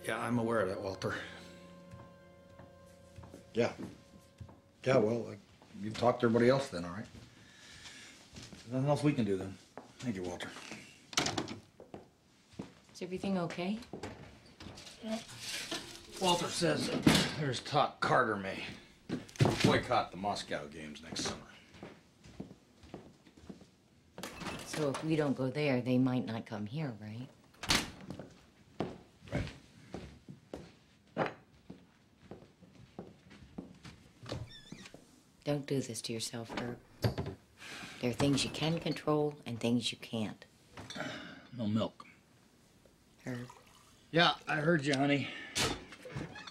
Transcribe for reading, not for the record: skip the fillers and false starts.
Yeah, I'm aware of that, Walter. Yeah. Yeah, well, you talk to everybody else then, all right? Nothing else we can do then. Thank you, Walter. Is everything okay? Walter says there's talk Carter may boycott the Moscow games next summer. So if we don't go there, they might not come here, right? Right. Don't do this to yourself, Herb. There are things you can control and things you can't. No milk. Herb. Yeah, I heard you, honey.